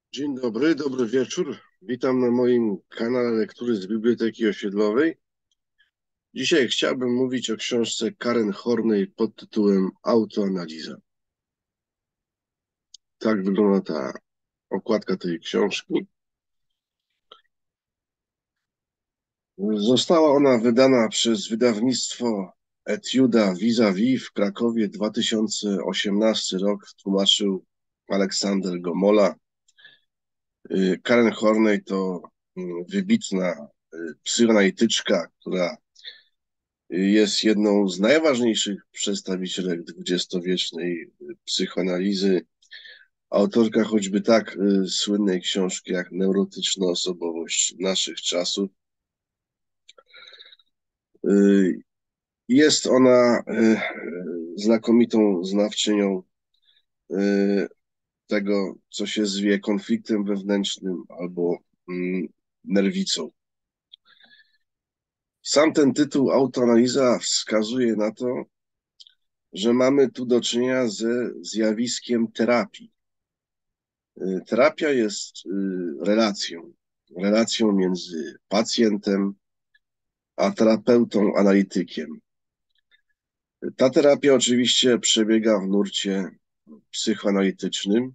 Dzień dobry, dobry wieczór. Witam na moim kanale Lektury z Biblioteki Osiedlowej. Dzisiaj chciałbym mówić o książce Karen Horney pod tytułem Autoanaliza. Tak wygląda ta okładka tej książki. Została ona wydana przez wydawnictwo Etiuda Vis-a-Vis w Krakowie 2018 rok. Tłumaczył Aleksander Gomola. Karen Horney to wybitna psychoanalityczka, która jest jedną z najważniejszych przedstawicielek dwudziestowiecznej psychoanalizy. Autorka choćby tak słynnej książki jak Neurotyczna osobowość naszych czasów. Jest ona znakomitą znawczynią tego, co się zwie konfliktem wewnętrznym albo nerwicą. Sam ten tytuł Autoanaliza wskazuje na to, że mamy tu do czynienia ze zjawiskiem terapii. Terapia jest relacją między pacjentem a terapeutą, analitykiem. Ta terapia oczywiście przebiega w nurcie psychoanalitycznym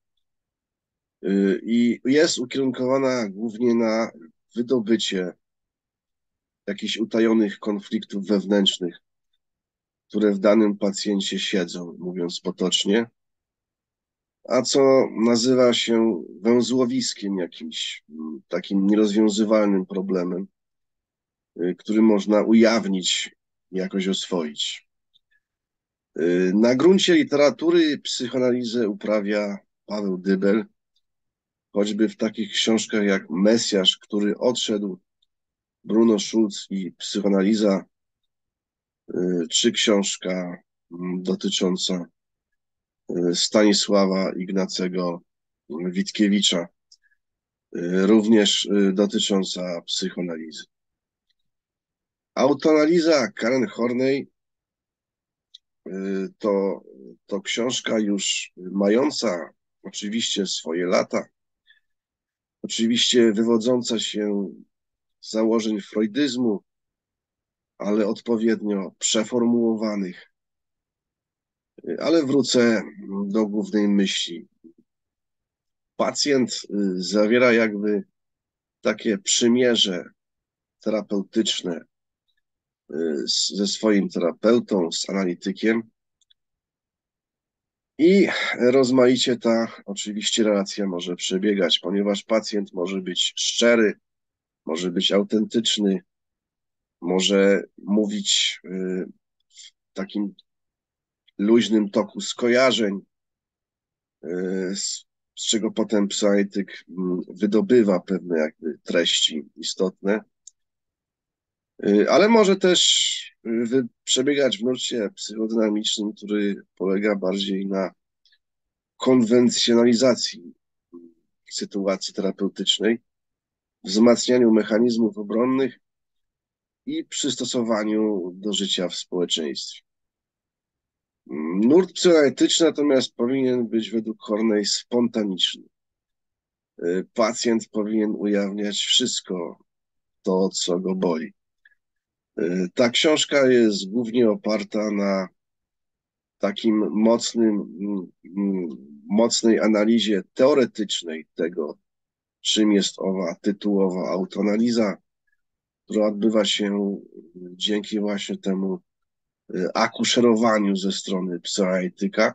i jest ukierunkowana głównie na wydobycie jakichś utajonych konfliktów wewnętrznych, które w danym pacjencie siedzą, mówiąc potocznie, a co nazywa się węzłowiskiem jakimś, takim nierozwiązywalnym problemem, który można ujawnić, jakoś oswoić. Na gruncie literatury psychoanalizę uprawia Paweł Dybel, choćby w takich książkach jak Mesjasz, który odszedł, Bruno Schulz i psychoanaliza, czy książka dotycząca Stanisława Ignacego Witkiewicza, również dotycząca psychoanalizy. Autoanaliza Karen Horney to książka już mająca oczywiście swoje lata, oczywiście wywodząca się z założeń freudyzmu, ale odpowiednio przeformułowanych. Ale wrócę do głównej myśli. Pacjent zawiera jakby takie przymierze terapeutyczne ze swoim terapeutą, z analitykiem i rozmaicie ta oczywiście relacja może przebiegać, ponieważ pacjent może być szczery, może być autentyczny, może mówić w takim luźnym toku skojarzeń, z czego potem psychoanalityk wydobywa pewne jakby treści istotne, ale może też przebiegać w nurcie psychodynamicznym, który polega bardziej na konwencjonalizacji sytuacji terapeutycznej, wzmacnianiu mechanizmów obronnych i przystosowaniu do życia w społeczeństwie. Nurt psychoanalityczny natomiast powinien być według Horney spontaniczny. Pacjent powinien ujawniać wszystko to, co go boli. Ta książka jest głównie oparta na takim mocnej analizie teoretycznej tego, czym jest owa tytułowa autoanaliza, która odbywa się dzięki właśnie temu akuszerowaniu ze strony psychoanalityka,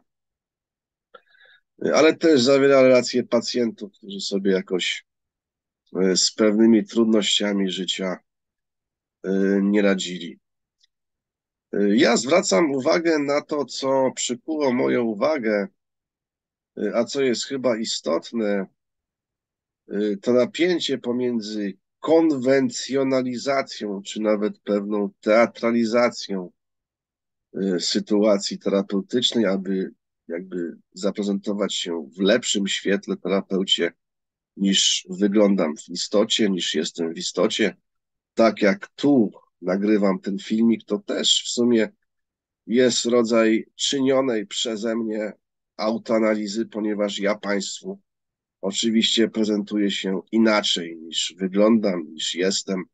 ale też zawiera relacje pacjentów, którzy sobie jakoś z pewnymi trudnościami życia nie radzili. Ja zwracam uwagę na to, co przykuło moją uwagę, a co jest chyba istotne, to napięcie pomiędzy konwencjonalizacją, czy nawet pewną teatralizacją sytuacji terapeutycznej, aby jakby zaprezentować się w lepszym świetle terapeucie, niż wyglądam w istocie, niż jestem w istocie. Tak jak tu nagrywam ten filmik, to też w sumie jest rodzaj czynionej przeze mnie autoanalizy, ponieważ ja Państwu oczywiście prezentuję się inaczej niż wyglądam, niż jestem,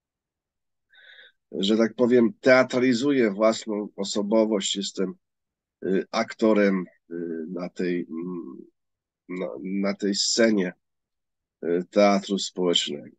że tak powiem, teatralizuję własną osobowość, jestem aktorem na tej, na tej scenie teatru społecznego.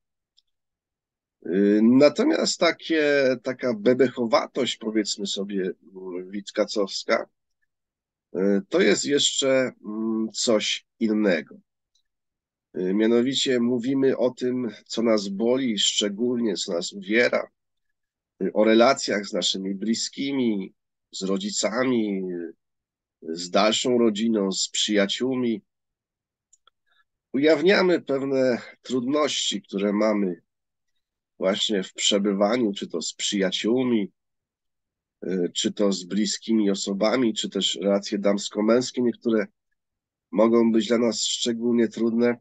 Natomiast taka bebechowatość, powiedzmy sobie, witkacowska, to jest jeszcze coś innego. Mianowicie mówimy o tym, co nas boli, szczególnie co nas uwiera, o relacjach z naszymi bliskimi, z rodzicami, z dalszą rodziną, z przyjaciółmi. Ujawniamy pewne trudności, które mamy właśnie w przebywaniu, czy to z przyjaciółmi, czy to z bliskimi osobami, czy też relacje damsko-męskie, niektóre mogą być dla nas szczególnie trudne.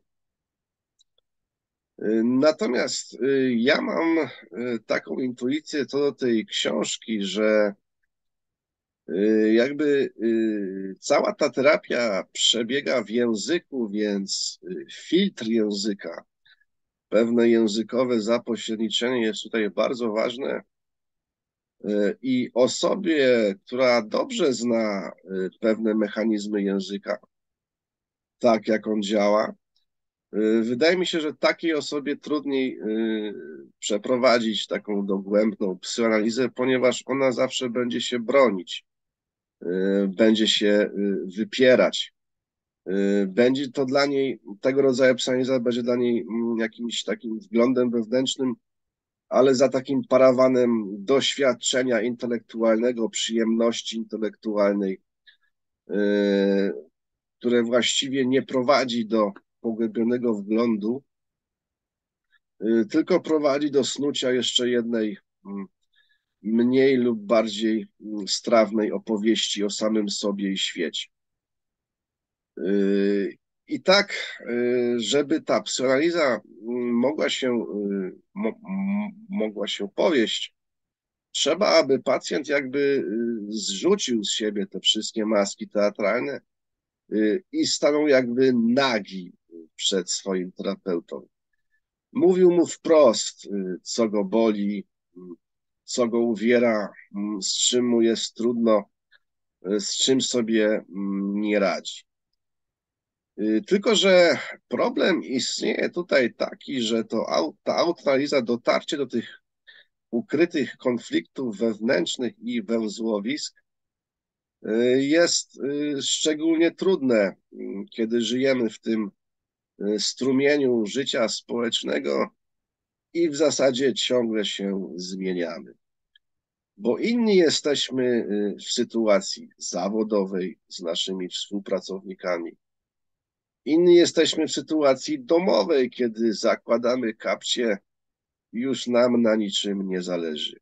Natomiast ja mam taką intuicję co do tej książki, że jakby cała ta terapia przebiega w języku, więc filtr języka, pewne językowe zapośredniczenie jest tutaj bardzo ważne. I osobie, która dobrze zna pewne mechanizmy języka, tak jak on działa, wydaje mi się, że takiej osobie trudniej przeprowadzić taką dogłębną psychoanalizę, ponieważ ona zawsze będzie się bronić, będzie się wypierać. Będzie to dla niej, tego rodzaju psychoanaliza będzie dla niej jakimś takim wglądem wewnętrznym, ale za takim parawanem doświadczenia intelektualnego, przyjemności intelektualnej, które właściwie nie prowadzi do pogłębionego wglądu, tylko prowadzi do snucia jeszcze jednej mniej lub bardziej strawnej opowieści o samym sobie i świecie. I tak, żeby ta psychoanaliza mogła się powieść, trzeba, aby pacjent jakby zrzucił z siebie te wszystkie maski teatralne i stanął jakby nagi przed swoim terapeutą. Mówił mu wprost, co go boli, co go uwiera, z czym mu jest trudno, z czym sobie nie radzi. Tylko że problem istnieje tutaj taki, że ta autoanaliza, dotarcie do tych ukrytych konfliktów wewnętrznych i węzłowisk jest szczególnie trudne, kiedy żyjemy w tym strumieniu życia społecznego i w zasadzie ciągle się zmieniamy. Bo inni jesteśmy w sytuacji zawodowej z naszymi współpracownikami. Inni jesteśmy w sytuacji domowej, kiedy zakładamy kapcie, już nam na niczym nie zależy.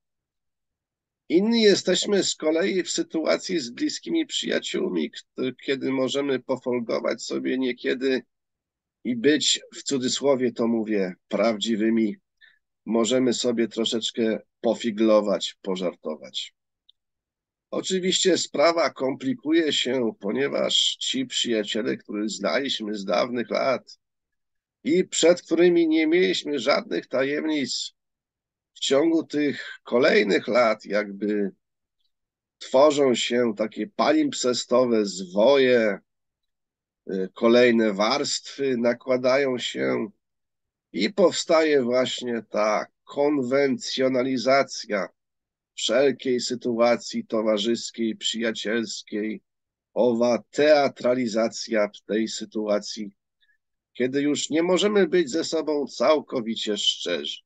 Inni jesteśmy z kolei w sytuacji z bliskimi przyjaciółmi, kiedy możemy pofolgować sobie niekiedy i być, w cudzysłowie to mówię, prawdziwymi. Możemy sobie troszeczkę pofiglować, pożartować. Oczywiście sprawa komplikuje się, ponieważ ci przyjaciele, których znaliśmy z dawnych lat i przed którymi nie mieliśmy żadnych tajemnic, w ciągu tych kolejnych lat jakby tworzą się takie palimpsestowe zwoje, kolejne warstwy nakładają się i powstaje właśnie ta konwencjonalizacja wszelkiej sytuacji towarzyskiej, przyjacielskiej, owa teatralizacja tej sytuacji, kiedy już nie możemy być ze sobą całkowicie szczerzy.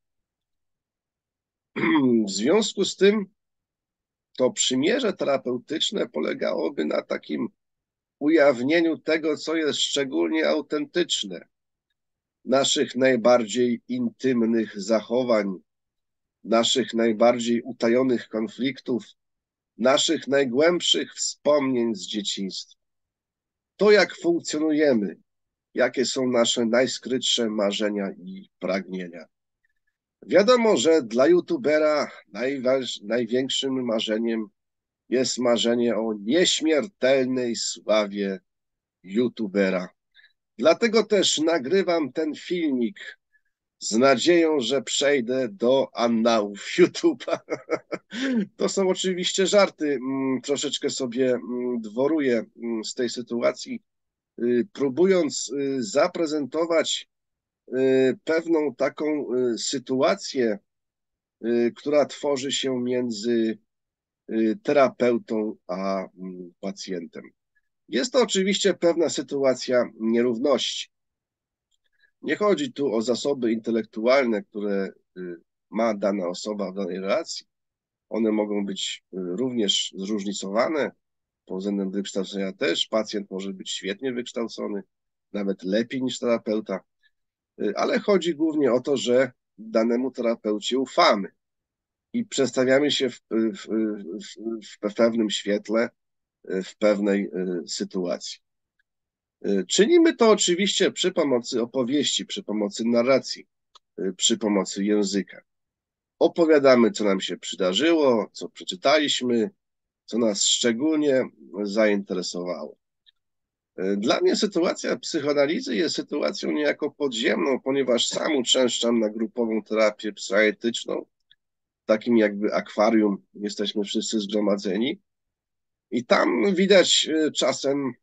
W związku z tym to przymierze terapeutyczne polegałoby na takim ujawnieniu tego, co jest szczególnie autentyczne, naszych najbardziej intymnych zachowań, naszych najbardziej utajonych konfliktów, naszych najgłębszych wspomnień z dzieciństwa. To, jak funkcjonujemy, jakie są nasze najskrytsze marzenia i pragnienia. Wiadomo, że dla youtubera największym marzeniem jest marzenie o nieśmiertelnej sławie youtubera. Dlatego też nagrywam ten filmik z nadzieją, że przejdę do annałów YouTube'a. To są oczywiście żarty. Troszeczkę sobie dworuję z tej sytuacji, próbując zaprezentować pewną taką sytuację, która tworzy się między terapeutą a pacjentem. Jest to oczywiście pewna sytuacja nierówności. Nie chodzi tu o zasoby intelektualne, które ma dana osoba w danej relacji. One mogą być również zróżnicowane pod względem wykształcenia też. Pacjent może być świetnie wykształcony, nawet lepiej niż terapeuta, ale chodzi głównie o to, że danemu terapeucie ufamy i przestawiamy się w pewnym świetle, w pewnej sytuacji. Czynimy to oczywiście przy pomocy opowieści, przy pomocy narracji, przy pomocy języka. Opowiadamy, co nam się przydarzyło, co przeczytaliśmy, co nas szczególnie zainteresowało. Dla mnie sytuacja psychoanalizy jest sytuacją niejako podziemną, ponieważ sam uczęszczam na grupową terapię psychoanalityczną, takim jakby akwarium, jesteśmy wszyscy zgromadzeni i tam widać czasem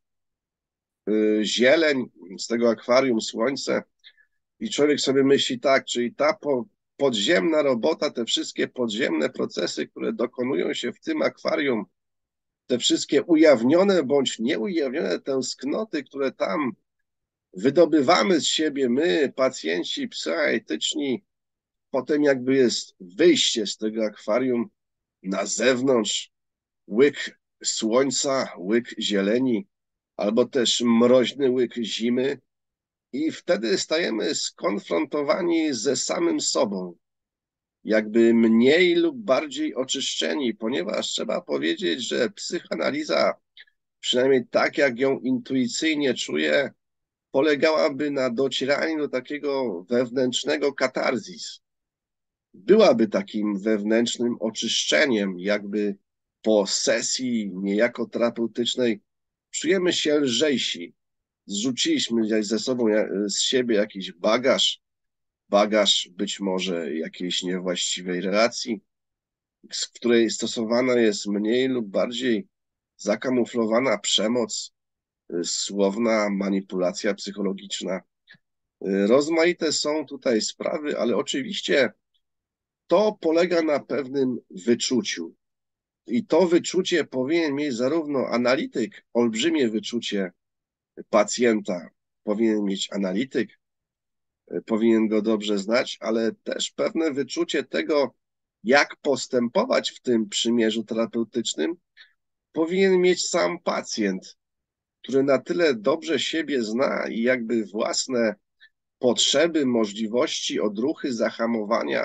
zieleń z tego akwarium, słońce i człowiek sobie myśli tak, czyli ta podziemna robota, te wszystkie podziemne procesy, które dokonują się w tym akwarium, te wszystkie ujawnione bądź nieujawnione tęsknoty, które tam wydobywamy z siebie my, pacjenci psychoanalityczni, potem jakby jest wyjście z tego akwarium na zewnątrz, łyk słońca, łyk zieleni, albo też mroźny łyk zimy i wtedy stajemy skonfrontowani ze samym sobą, jakby mniej lub bardziej oczyszczeni, ponieważ trzeba powiedzieć, że psychoanaliza, przynajmniej tak jak ją intuicyjnie czuję, polegałaby na docieraniu do takiego wewnętrznego katarzis. Byłaby takim wewnętrznym oczyszczeniem, jakby po sesji niejako terapeutycznej czujemy się lżejsi. Zrzuciliśmy ze sobą z siebie jakiś bagaż być może jakiejś niewłaściwej relacji, w której stosowana jest mniej lub bardziej zakamuflowana przemoc, słowna manipulacja psychologiczna. Rozmaite są tutaj sprawy, ale oczywiście to polega na pewnym wyczuciu. I to wyczucie powinien mieć zarówno analityk, olbrzymie wyczucie pacjenta powinien mieć analityk, powinien go dobrze znać, ale też pewne wyczucie tego, jak postępować w tym przymierzu terapeutycznym, powinien mieć sam pacjent, który na tyle dobrze siebie zna i jakby własne potrzeby, możliwości, odruchy, zahamowania,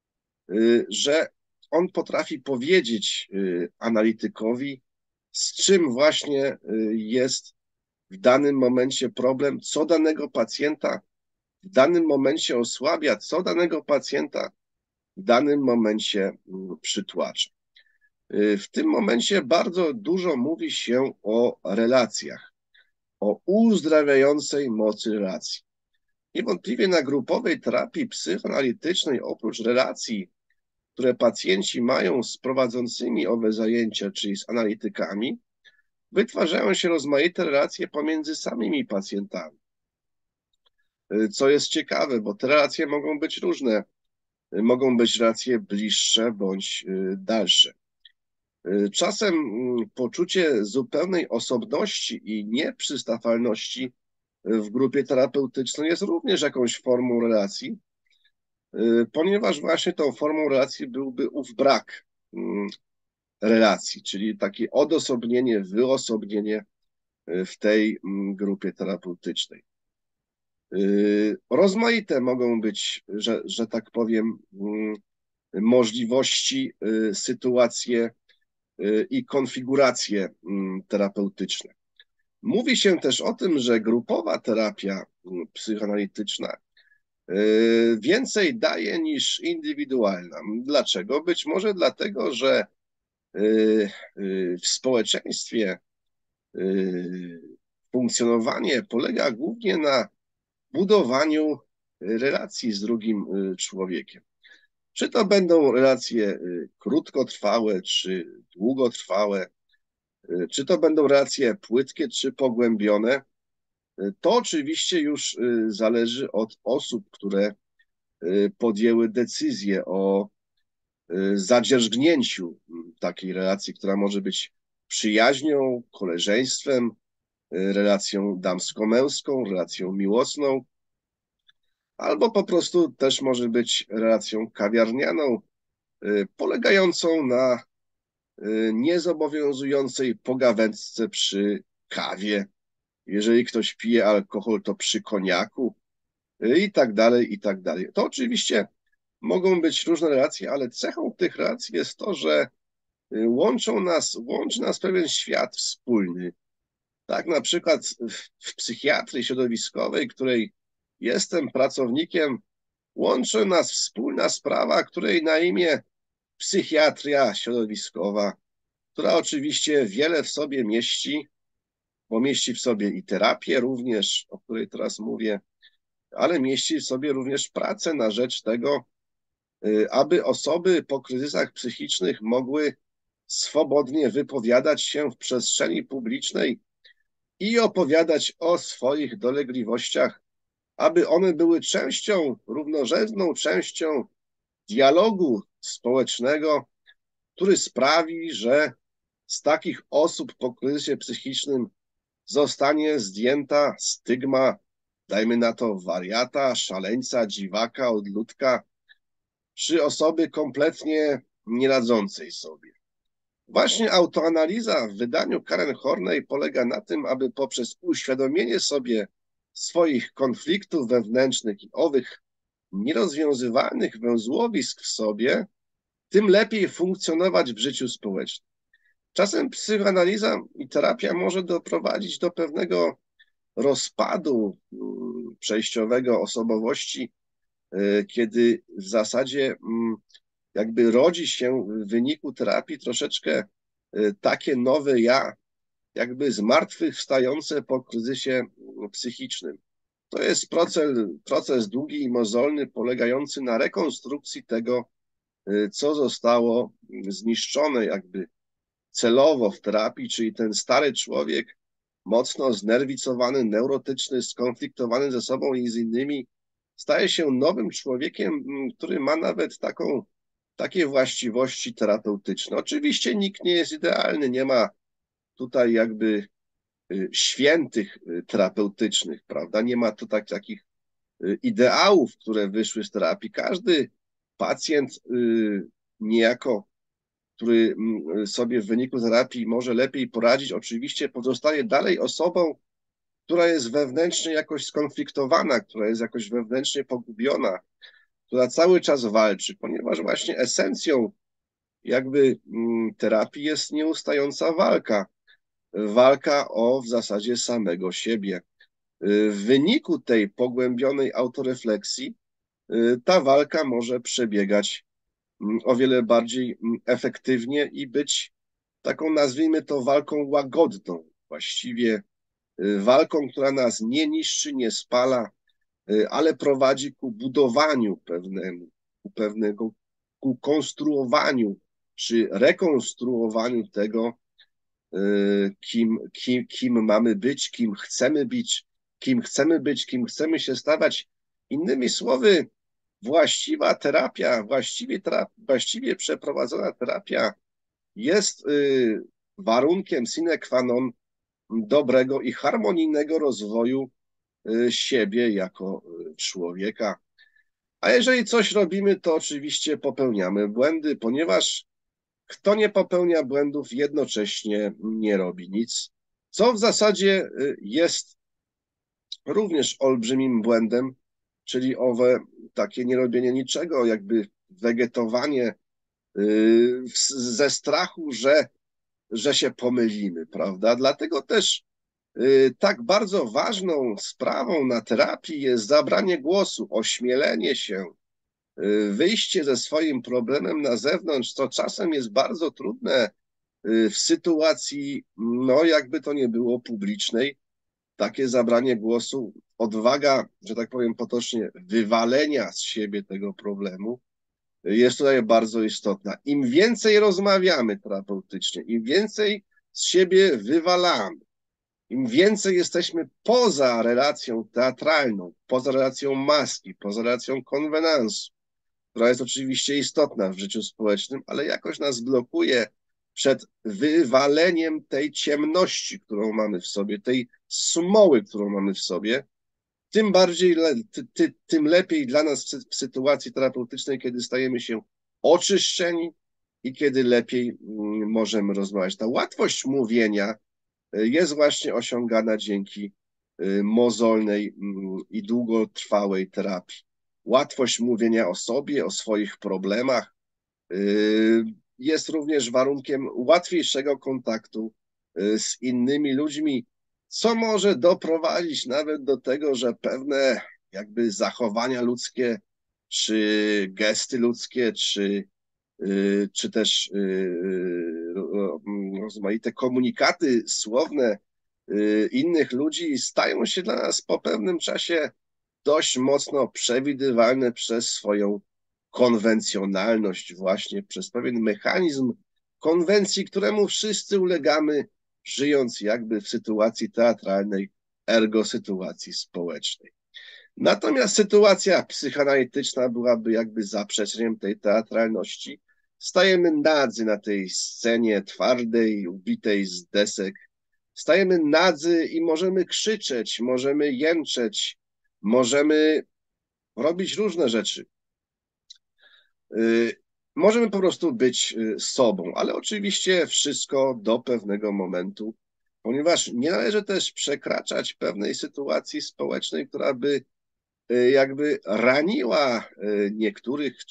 że on potrafi powiedzieć analitykowi, z czym właśnie jest w danym momencie problem, co danego pacjenta w danym momencie osłabia, co danego pacjenta w danym momencie przytłacza. W tym momencie bardzo dużo mówi się o relacjach, o uzdrawiającej mocy relacji. Niewątpliwie na grupowej terapii psychoanalitycznej oprócz relacji, które pacjenci mają z prowadzącymi owe zajęcia, czyli z analitykami, wytwarzają się rozmaite relacje pomiędzy samymi pacjentami. Co jest ciekawe, bo te relacje mogą być różne. Mogą być relacje bliższe bądź dalsze. Czasem poczucie zupełnej osobności i nieprzystawalności w grupie terapeutycznej jest również jakąś formą relacji, ponieważ właśnie tą formą relacji byłby ów brak relacji, czyli takie odosobnienie, wyosobnienie w tej grupie terapeutycznej. Rozmaite mogą być, że tak powiem, możliwości, sytuacje i konfiguracje terapeutyczne. Mówi się też o tym, że grupowa terapia psychoanalityczna więcej daje niż indywidualna. Dlaczego? Być może dlatego, że w społeczeństwie, w funkcjonowanie polega głównie na budowaniu relacji z drugim człowiekiem. Czy to będą relacje krótkotrwałe, czy długotrwałe, czy to będą relacje płytkie, czy pogłębione, to oczywiście już zależy od osób, które podjęły decyzję o zadzierzgnięciu takiej relacji, która może być przyjaźnią, koleżeństwem, relacją damsko-męską, relacją miłosną, albo po prostu też może być relacją kawiarnianą, polegającą na niezobowiązującej pogawędce przy kawie. Jeżeli ktoś pije alkohol, to przy koniaku i tak dalej, i tak dalej. To oczywiście mogą być różne relacje, ale cechą tych relacji jest to, że łączy nas pewien świat wspólny. Tak, na przykład w psychiatrii środowiskowej, której jestem pracownikiem, łączy nas wspólna sprawa, której na imię psychiatria środowiskowa, która oczywiście wiele w sobie mieści, bo mieści w sobie i terapię również, o której teraz mówię, ale mieści w sobie również pracę na rzecz tego, aby osoby po kryzysach psychicznych mogły swobodnie wypowiadać się w przestrzeni publicznej i opowiadać o swoich dolegliwościach, aby one były częścią, równorzędną częścią dialogu społecznego, który sprawi, że z takich osób po kryzysie psychicznym zostanie zdjęta stygma, dajmy na to wariata, szaleńca, dziwaka, odludka, czy osoby kompletnie nieradzącej sobie. Właśnie autoanaliza w wydaniu Karen Horney polega na tym, aby poprzez uświadomienie sobie swoich konfliktów wewnętrznych i owych nierozwiązywalnych węzłowisk w sobie, tym lepiej funkcjonować w życiu społecznym. Czasem psychoanaliza i terapia może doprowadzić do pewnego rozpadu przejściowego osobowości, kiedy w zasadzie jakby rodzi się w wyniku terapii troszeczkę takie nowe ja, jakby zmartwychwstające po kryzysie psychicznym. To jest proces długi i mozolny, polegający na rekonstrukcji tego, co zostało zniszczone jakby celowo w terapii, czyli ten stary człowiek, mocno znerwicowany, neurotyczny, skonfliktowany ze sobą i z innymi, staje się nowym człowiekiem, który ma nawet takie właściwości terapeutyczne. Oczywiście nikt nie jest idealny, nie ma tutaj jakby świętych terapeutycznych, prawda? Nie ma tu takich ideałów, które wyszły z terapii. Każdy pacjent niejako, który sobie w wyniku terapii może lepiej poradzić, oczywiście pozostaje dalej osobą, która jest wewnętrznie jakoś skonfliktowana, która jest jakoś wewnętrznie pogubiona, która cały czas walczy, ponieważ właśnie esencją jakby terapii jest nieustająca walka. Walka o w zasadzie samego siebie. W wyniku tej pogłębionej autorefleksji ta walka może przebiegać o wiele bardziej efektywnie i być taką, nazwijmy to, walką łagodną, właściwie walką, która nas nie niszczy, nie spala, ale prowadzi ku budowaniu ku konstruowaniu czy rekonstruowaniu tego, kim mamy być, kim chcemy się stawać. Innymi słowy, właściwa terapia, właściwie przeprowadzona terapia jest warunkiem sine qua non dobrego i harmonijnego rozwoju siebie jako człowieka. A jeżeli coś robimy, to oczywiście popełniamy błędy, ponieważ kto nie popełnia błędów, jednocześnie nie robi nic, co w zasadzie jest również olbrzymim błędem, czyli owe takie nierobienie niczego, jakby wegetowanie ze strachu, że się pomylimy, prawda? Dlatego też tak bardzo ważną sprawą na terapii jest zabranie głosu, ośmielenie się, wyjście ze swoim problemem na zewnątrz, co czasem jest bardzo trudne w sytuacji, no jakby to nie było publicznej, takie zabranie głosu, odwaga, że tak powiem potocznie, wywalenia z siebie tego problemu jest tutaj bardzo istotna. Im więcej rozmawiamy terapeutycznie, im więcej z siebie wywalamy, im więcej jesteśmy poza relacją teatralną, poza relacją maski, poza relacją konwenansu, która jest oczywiście istotna w życiu społecznym, ale jakoś nas blokuje przed wywaleniem tej ciemności, którą mamy w sobie, tej smoły, którą mamy w sobie, tym bardziej, tym lepiej dla nas w sytuacji terapeutycznej, kiedy stajemy się oczyszczeni i kiedy lepiej możemy rozmawiać. Ta łatwość mówienia jest właśnie osiągana dzięki mozolnej i długotrwałej terapii. Łatwość mówienia o sobie, o swoich problemach jest również warunkiem łatwiejszego kontaktu z innymi ludźmi, co może doprowadzić nawet do tego, że pewne jakby zachowania ludzkie, czy gesty ludzkie, czy też rozmaite komunikaty słowne innych ludzi stają się dla nas po pewnym czasie dość mocno przewidywalne przez swoją konwencjonalność, właśnie przez pewien mechanizm konwencji, któremu wszyscy ulegamy, żyjąc jakby w sytuacji teatralnej, ergo sytuacji społecznej. Natomiast sytuacja psychoanalityczna byłaby jakby zaprzeczeniem tej teatralności. Stajemy nadzy na tej scenie twardej, ubitej z desek. Stajemy nadzy i możemy krzyczeć, możemy jęczeć, możemy robić różne rzeczy. Możemy po prostu być sobą, ale oczywiście wszystko do pewnego momentu, ponieważ nie należy też przekraczać pewnej sytuacji społecznej, która by jakby raniła niektórych,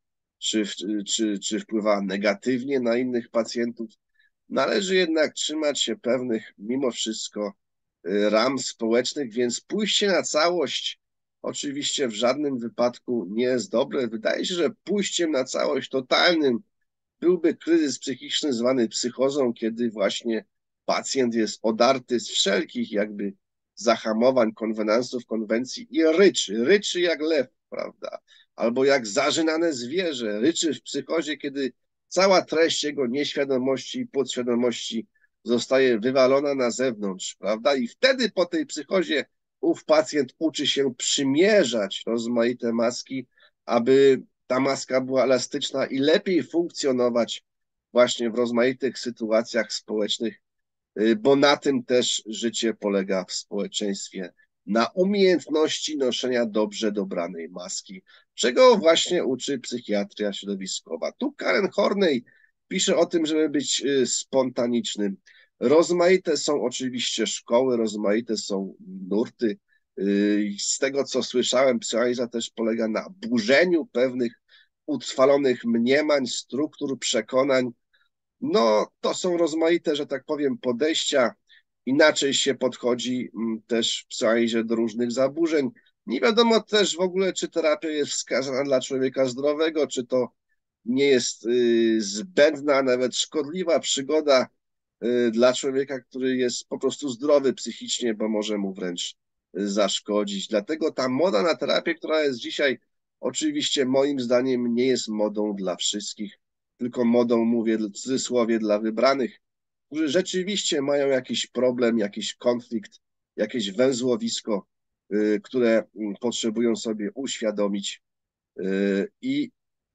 czy wpływała negatywnie na innych pacjentów. Należy jednak trzymać się pewnych, mimo wszystko, ram społecznych, więc pójście na całość oczywiście w żadnym wypadku nie jest dobre. Wydaje się, że pójściem na całość totalnym byłby kryzys psychiczny zwany psychozą, kiedy właśnie pacjent jest odarty z wszelkich jakby zahamowań, konwenansów, konwencji i ryczy jak lew, prawda? Albo jak zażynane zwierzę, ryczy w psychozie, kiedy cała treść jego nieświadomości i podświadomości zostaje wywalona na zewnątrz, prawda? I wtedy po tej psychozie ów pacjent uczy się przymierzać rozmaite maski, aby ta maska była elastyczna i lepiej funkcjonować właśnie w rozmaitych sytuacjach społecznych, bo na tym też życie polega w społeczeństwie, na umiejętności noszenia dobrze dobranej maski, czego właśnie uczy psychiatria środowiskowa. Tu Karen Horney pisze o tym, żeby być spontanicznym. Rozmaite są oczywiście szkoły, rozmaite są nurty. Z tego, co słyszałem, psychoanaliza też polega na burzeniu pewnych utrwalonych mniemań, struktur, przekonań. No, to są rozmaite, że tak powiem, podejścia. Inaczej się podchodzi też w psychoanalizie do różnych zaburzeń. Nie wiadomo też w ogóle, czy terapia jest wskazana dla człowieka zdrowego, czy to nie jest zbędna, nawet szkodliwa przygoda dla człowieka, który jest po prostu zdrowy psychicznie, bo może mu wręcz zaszkodzić. Dlatego ta moda na terapię, która jest dzisiaj, oczywiście moim zdaniem nie jest modą dla wszystkich, tylko modą, mówię w cudzysłowie, dla wybranych, którzy rzeczywiście mają jakiś problem, jakiś konflikt, jakieś węzłowisko, które potrzebują sobie uświadomić i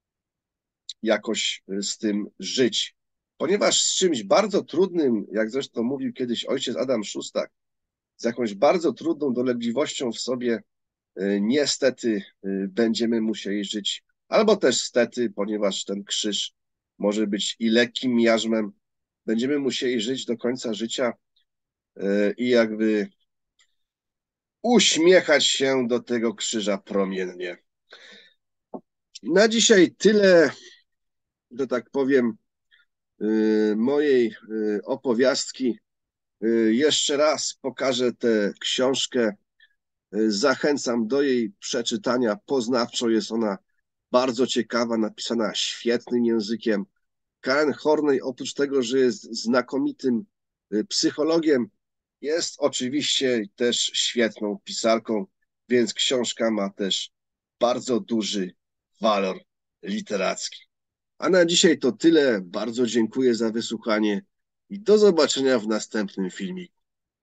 jakoś z tym żyć. Ponieważ z czymś bardzo trudnym, jak zresztą mówił kiedyś ojciec Adam Szustak, z jakąś bardzo trudną dolegliwością w sobie, niestety będziemy musieli żyć, albo też stety, ponieważ ten krzyż może być i lekkim miażmem, będziemy musieli żyć do końca życia i jakby uśmiechać się do tego krzyża promiennie. Na dzisiaj tyle, że tak powiem, mojej opowiastki. Jeszcze raz pokażę tę książkę. Zachęcam do jej przeczytania. Poznawczo jest ona bardzo ciekawa, napisana świetnym językiem. Karen Horney, oprócz tego, że jest znakomitym psychologiem, Jest oczywiście też świetną pisarką, więc książka ma też bardzo duży walor literacki. A na dzisiaj to tyle. Bardzo dziękuję za wysłuchanie i do zobaczenia w następnym filmiku.